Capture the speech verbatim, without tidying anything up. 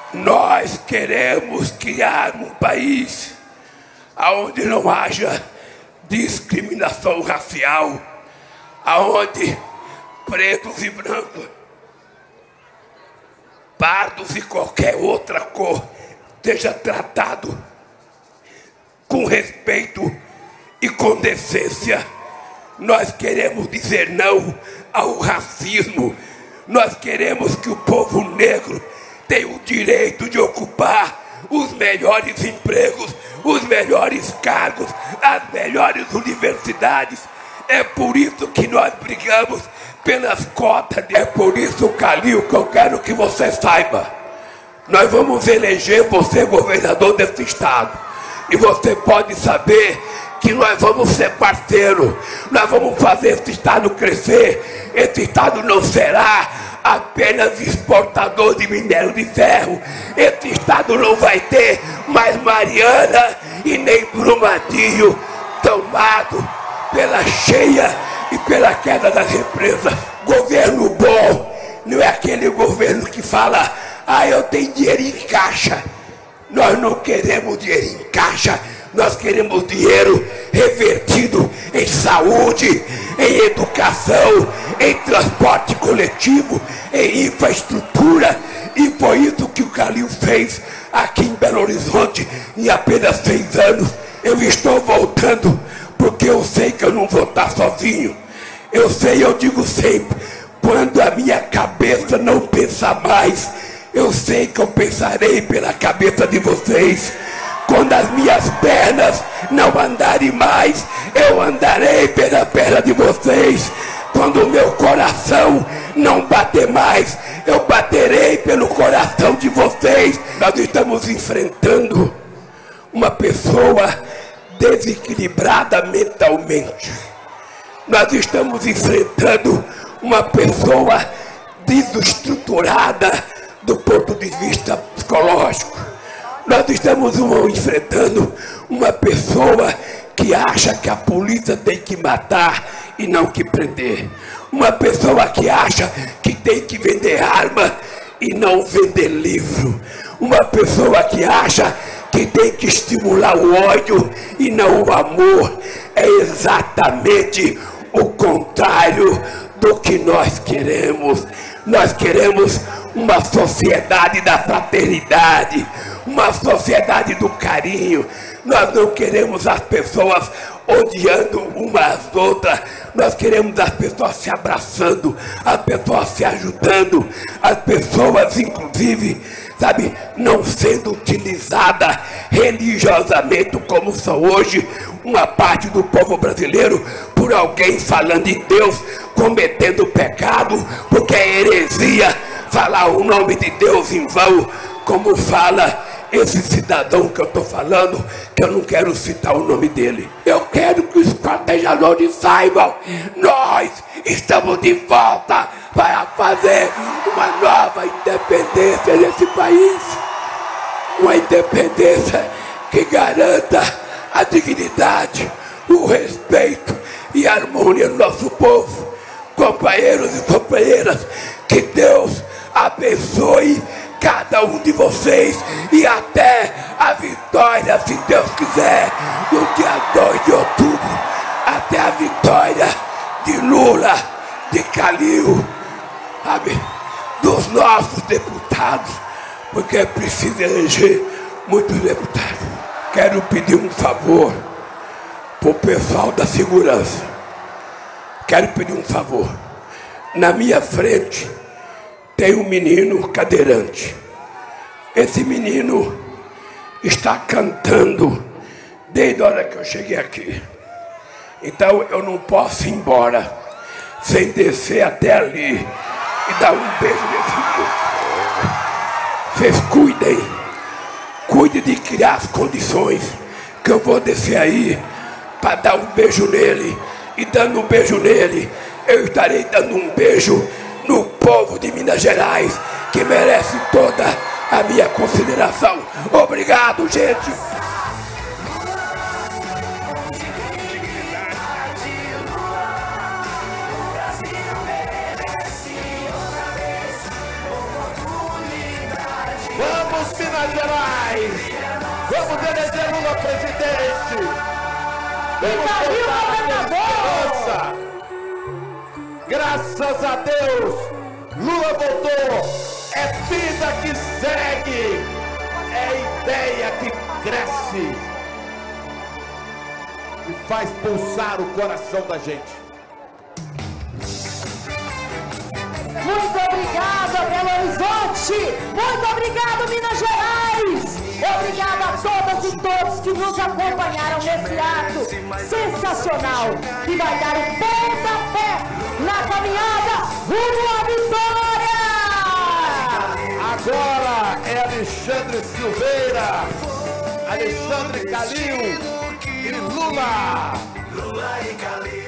Nós queremos criar um país onde não haja discriminação racial, onde pretos e brancos, pardos e qualquer outra cor seja tratado com respeito e com decência. Nós queremos dizer não ao racismo. Nós queremos que o povo negro tenha o direito de ocupar os melhores empregos, os melhores cargos, as melhores universidades. É por isso que nós brigamos pelas cotas. É por isso, Calil, que eu quero que você saiba. Nós vamos eleger você governador desse estado. E você pode saber que nós vamos ser parceiros. Nós vamos fazer esse estado crescer. Esse estado não será apenas exportador de minério de ferro. Esse estado não vai ter mais Mariana e nem Brumadinho tomado pela cheia e pela queda das represas. Governo bom não é aquele governo que fala: ah, eu tenho dinheiro em caixa. Nós não queremos dinheiro em caixa. Nós queremos dinheiro revertido em saúde, em educação, em transporte coletivo, em infraestrutura. E foi isso que o Calil fez aqui em Belo Horizonte em apenas seis anos. Eu estou voltando porque eu sei que eu não vou estar sozinho. Eu sei, eu digo sempre, quando a minha cabeça não pensa mais, eu sei que eu pensarei pela cabeça de vocês. Quando as minhas pernas não andarem mais, eu andarei pela perna de vocês. Quando o meu coração não bater mais, eu baterei pelo coração de vocês. Nós estamos enfrentando uma pessoa desequilibrada mentalmente. Nós estamos enfrentando uma pessoa desestruturada do ponto de vista psicológico. Nós estamos enfrentando uma pessoa que acha que a polícia tem que matar e não que prender. Uma pessoa que acha que tem que vender arma e não vender livro. Uma pessoa que acha que tem que estimular o ódio e não o amor. É exatamente o contrário do que nós queremos. Nós queremos uma sociedade da fraternidade, uma sociedade do carinho. Nós não queremos as pessoas odiando umas às outras. Nós queremos as pessoas se abraçando, as pessoas se ajudando, as pessoas, inclusive, sabe, não sendo utilizada religiosamente como são hoje uma parte do povo brasileiro, por alguém falando em Deus, cometendo pecado, porque é heresia falar o nome de Deus em vão, como fala esse cidadão que eu estou falando, que eu não quero citar o nome dele. Eu quero que os protejadores saibam, nós estamos de volta para fazer uma nova independência nesse país. Uma independência que garanta a dignidade, o respeito e a harmonia do nosso povo. Companheiros e companheiras, que Deus abençoe cada um de vocês e até a vitória, se Deus quiser, no dia dois de outubro, até a vitória de Lula, de Calil, sabe, dos nossos deputados, porque é preciso eleger muitos deputados. Quero pedir um favor para o pessoal da segurança. Quero pedir um favor. Na minha frente tem um menino cadeirante. Esse menino está cantando desde a hora que eu cheguei aqui. Então eu não posso ir embora sem descer até ali e dar um beijo nesse menino. Vocês cuidem, cuidem de criar as condições que eu vou descer aí para dar um beijo nele. E dando um beijo nele, eu estarei dando um beijo no povo de Minas Gerais, que merece toda a minha consideração. Obrigado, gente. Vamos das Minas Gerais. Vamos eleger Lula presidente. Vamos votar a esperança. Graças a Deus, Lula voltou. É vida que segue. É ideia que cresce e faz pulsar o coração da gente. Muito obrigada, Belo Horizonte! Muito obrigado, Minas Gerais! Obrigada a todas e todos que nos acompanharam nesse ato sensacional que vai dar um pontapé na caminhada rumo à vitória! Agora é Alexandre Silveira, Alexandre Calil e Lula! Lula e Calil.